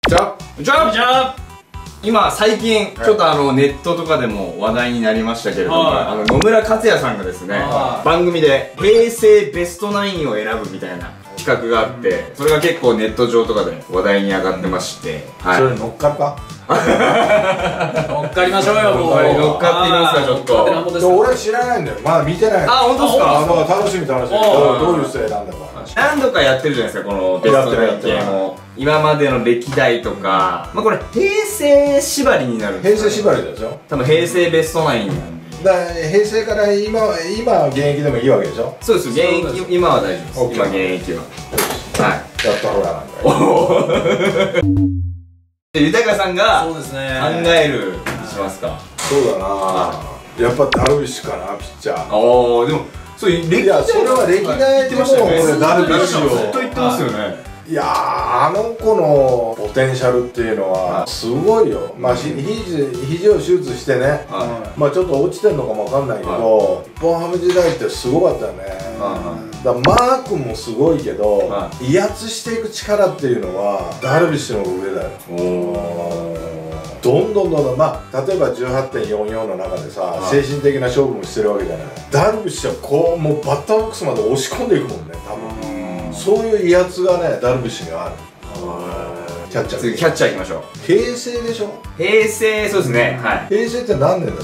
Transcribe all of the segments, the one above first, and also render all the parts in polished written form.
じゃあ今最近ちょっとネットとかでも話題になりましたけれども、野村克也さんがですね、番組で平成ベストナインを選ぶみたいな企画があって、それが結構ネット上とかで話題に上がってまして、 それ乗っかるか。 乗っかりましょうよ。もう乗っかってみますか。ちょっと俺知らないんだよ、まだ見てない。 あ、本当ですか。 楽しみ楽しみ。どういう人選んだか。 何度かやってるじゃないですか、このベストナイン系も。今までの歴代とか、まあこれ平成縛りになるんですよ。 平成縛りでしょ。 多分平成ベストナインなんで。 平成から今現役でもいいわけでしょ。 そうです、現役今は大丈夫です。今現役は。はい。 やったほらなんだよ。 豊さんがそうですね、 考えるにしますか。 そうだな、やっぱダルビッシュかな、ピッチャー。 ああ、でもそういう歴代、 それは歴代でも俺ダルビッシュをずっと言ってますよね。 いやー、あの子のポテンシャルっていうのはすごいよ。まあ肘を手術してね、まあちょっと落ちてんのかもわかんないけど、日本ハム時代ってすごかったよね。だからマー君もすごいけど、威圧していく力っていうのはダルビッシュの方が上だよ。どんどん、まあ例えば 18.44 の中でさ、精神的な勝負もしてるわけじゃない。ダルビッシュはこうもうバッターボックスまで押し込んでいくもんね、多分。そういう威圧がね、ダルビッシュにはある。キャッチャー。 次キャッチャーいきましょう。 平成でしょ。 平成、そうですね。はい。 平成って何年だ。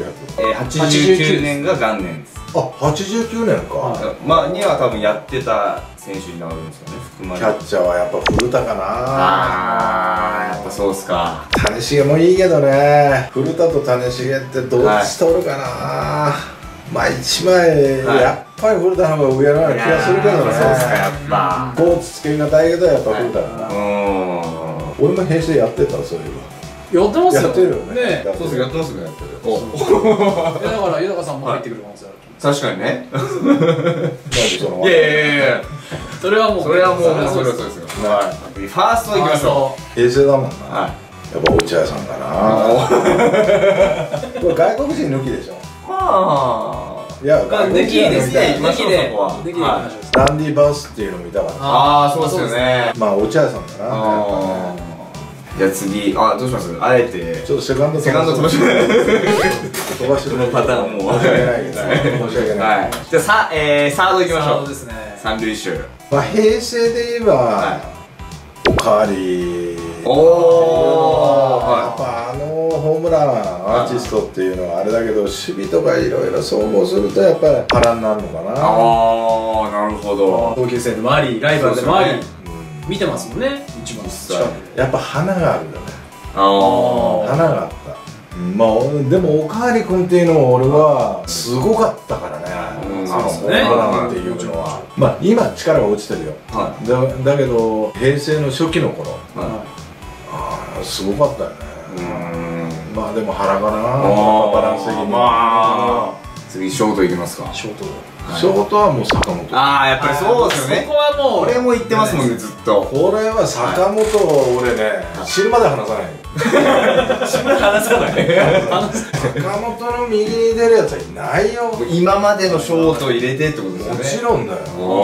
1989年が元年です。 あ、89年か。 まあには多分やってた選手になるんですよね、含まれキャッチャーはやっぱ古田かな。 あー、やっぱそうっすか。 種重もいいけどね、古田と種重ってどっち取るかな。まあ一枚やっぱり古田の方が上のような気がするけどね。 そうっすか、やっぱゴーツつけが大変だやっぱ古田だな。俺も平成やってた、そういうやってますよ。 やってるよね。 そうっす、やってますね。やってる。 だから豊さんも入ってくる可能性ある。 確かにね。 いやいや、 それはもう、 それはそうですよ。ファーストいきましょう。平成だもんな。やっぱ落合さんだな。これ外国人抜きでしょ。いや、 抜きですね。抜きで。 ランディ・バースっていうのもいたから。 ああ、そうですよね。 まあ落合さんだな。 じゃあ次、どうします？あえてちょっとセカンド飛ばし飛ばしのパターンも申し訳ないですね。申し訳ない。 じゃあサードいきましょう。 そうですね。 三塁手。 まあ平成で言えばおかわり。 おお。 やっぱホームランアーティストっていうのはあれだけど、守備とかいろいろ総合するとやっぱり波乱になるのかな。 ああ、なるほど。 同級生でもあり、ライバルでもあり、見てますもんね。一番近くで。 やっぱ花があるよね。 花があった。まあでもおかわり君っていうのは俺はすごかったからね。ホームランっていうのは。まあ今力が落ちてるよ。だけど平成の初期の頃、すごかったよね。まあでも原かな、バランス的に。 次ショートいきますか。 ショートはもう坂本。 ああ、やっぱりそうですよね。 そこはもう俺も言ってますもんね、ずっと。 これは坂本、俺ね、死ぬまで離さない。 死ぬまで離さない。 坂本の右に出るやつはいないよ。 今までのショート入れてってことですよね。 もちろんだよ。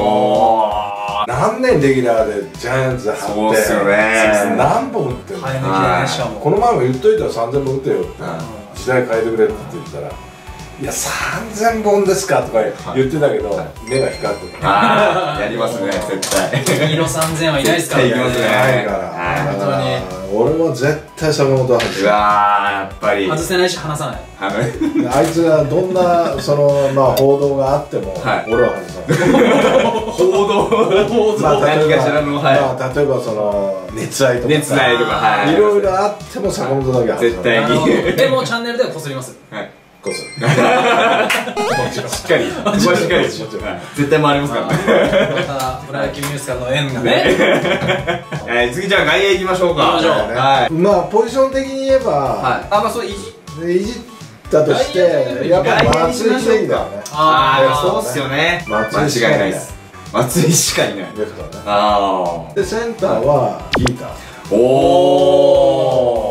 何年レギュラーでジャイアンツで張って、 そうですよね。 何本打ってるの。この前も言っといたら3000本打てよって、時代変えてくれって言ったら、いや3000本ですかとか言ってたけど、目が光ってる。 やりますね、絶対。 右の3000はいないですからね。 いきますね。 ないから。 本当に。 俺は絶対坂本は外す。 うわー、やっぱり外せないし離さない。 あいつがどんな報道があっても俺は外さない。 報道何かしらの、 例えば熱愛とかいろいろあっても坂本だけは絶対に。 でもチャンネルではこすります。 こそしっかり絶対回りますからね。 またプロ野球ニュースからの縁がね。 次じゃあ外野いきましょうか。 まあポジション的に言えば、 まあそういじったとしてやっぱ松井秀喜だよね。 そうっすよね。間違いないです。松井しかいない。 レフトはね。でセンターはギーター。 おお。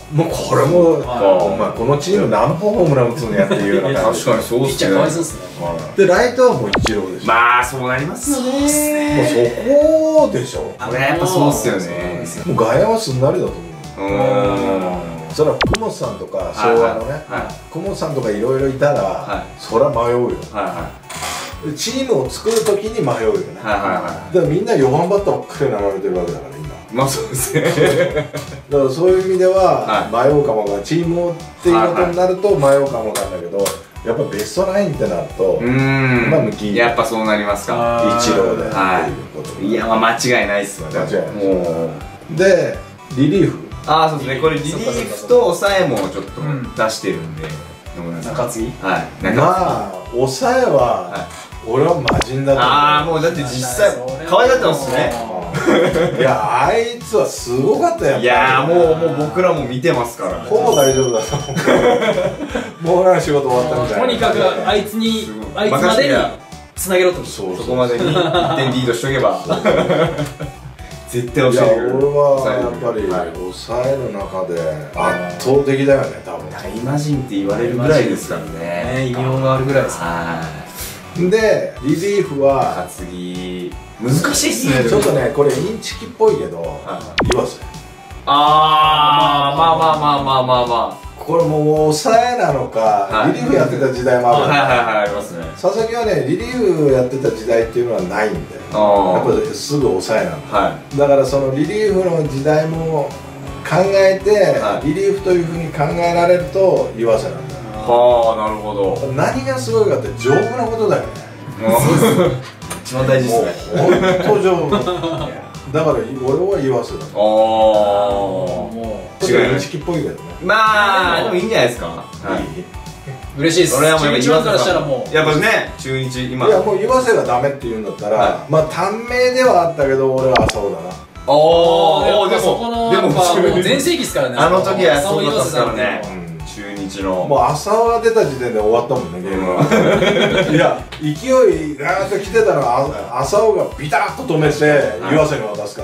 もうこれもお前このチーム何本ホームラン打つんやっていうような感じ。 確かにそうっすね。 ピッチャーかわいそうっすね。 でライトはもうイチローでしょ。 まあそうなりますよね。 もうそこでしょ。 これやっぱそうっすよね。 もう外野はすんなりだと思う。それは福本さんとか昭和のね、福本さんとかいろいろいたらそりゃ迷うよ。チームを作るときに迷うよね。だからみんな4番バッターばっかり並べてるわけだから今。 まあそうですね。 だからそういう意味では迷うかもがチームっていうことになると迷うかもなんだけど、やっぱベストナインってなるとまあ向きやっぱそうなりますか。 イチローでっていうこと。 いやまあ間違いないっすよね。 間違いないでリリーフ。 ああそうですね。これリリーフと抑えもちょっと出してるんで。 中継ぎ。 はい。 まあ抑えは俺は魔人だと思う。 ああもうだって実際可愛かったんですね。 いやあいつはすごかったよ。 いやもう僕らも見てますからほぼ大丈夫だと思う。もう俺ら仕事終わったみたいな。 とにかくあいつまでにつなげろと。 そこまでに1点リードしとけば絶対教えてくれる。 俺はやっぱり抑えの中で圧倒的だよね多分。 大魔神って言われるぐらいですからね。 異名があるぐらいです。 でリリーフは担ぎ難しいっすね。 ちょっとねこれインチキっぽいけど岩瀬。 ああまあまあまあまあまあまあ。 これもう抑えなのかリリーフやってた時代もある。 はいはいはいありますね。 佐々木はねリリーフやってた時代っていうのはないんだよ。やっぱりすぐ抑えなんだ。だからそのリリーフの時代も考えてリリーフというふうに考えられると岩瀬なんだよ。 はあなるほど。 何がすごいかって丈夫なことだよね。 一番大事ですね。 ほんと丈夫。だから俺は岩瀬だ。 ああもうちょっとインチキっぽいけどね。 まあでもいいんじゃないですか。 嬉しいです。 それはもう中日ファンからしたらもうやっぱね中日今いやもう岩瀬がダメって言うんだったらまあ短命ではあったけど俺は浅尾だな。 ああでもそこのやっぱもう全盛期ですからね。 あの時はそうだったからね。中日のもう浅尾が出た時点で終わったもんねゲームは。いや勢いガーッと来てたのは浅尾がビタッと止めて岩瀬に渡すから。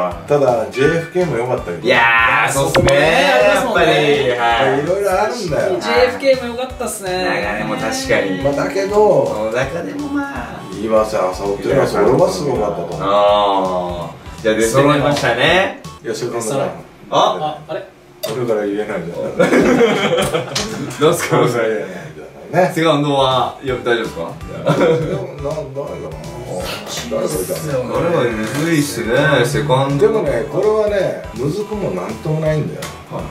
ただ JFK も良かったけど。 いやーそうっすねやっぱりいろいろあるんだよ。 JFK も良かったっすね。 長年も確かに。 まあだけどその中でもまあ岩瀬浅尾っていうのはそれはすごかったと思う。 ああじゃあ出揃いましたね。 いやセカンドだ。 あれ俺から言えないじゃん。 どうすか俺から言えないじゃないね。 セカンドは大丈夫ですか。 誰かな。誰かいたの。 あれはむずいっすねセカンド。 でもねこれはねむずくもなんともないんだよ。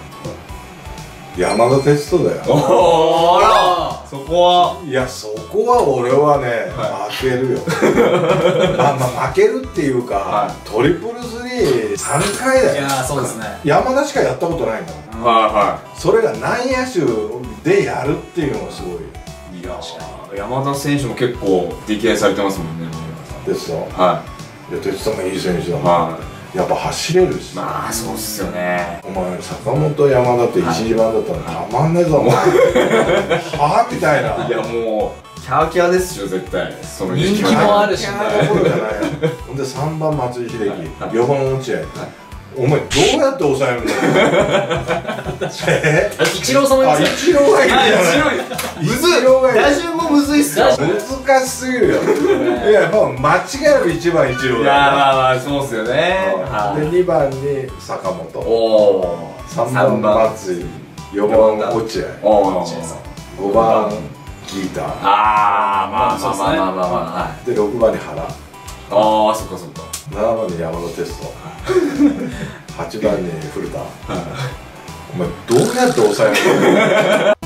山田哲人だよ。 おあらそこはいやそこは俺はね負けるよ。まあ負けるっていうかトリプルスリー3回だよ。 いやそうですね。 山田しかやったことないんだもん。それが内野手でやるっていうのがすごい。 いや山田選手も結構溺愛されてますもんね。 哲人。いや哲人もいい選手だ。やっぱ走れるし。 まあそうっすよね。 お前坂本山田って一時番だったらたまんねえぞお前。はぁみたいな。 いやもうキャーキャーですよ絶対。その人気もあるしね。 ほんで3番松井秀喜、4番落合。お前どうやって抑えるんだよ。 イチローさんもいますよ。 イチローがいるじゃない。 むずい。打順もむずいっすよ。 難しすぎるよ。いやもう間違いなく1番イチローだよ。 いやまあまあそうっすよね。 で2番に坂本、3番松井、4番落合、5番ギーター。 ああまあまあまあまあまあ。 で6番に原。 ああそっかそっか。 7番に山田哲人、8番に古田。お前どうやって抑えるの。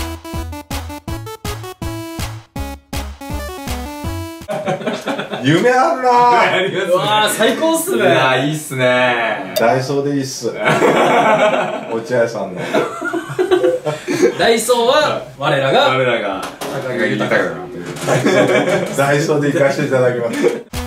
夢あるな。 うわ最高っすね。 いやいいっすね。 ダイソーでいいっす。落合さんのダイソーは我らが高木豊。 ダイソーで行かせていただきます。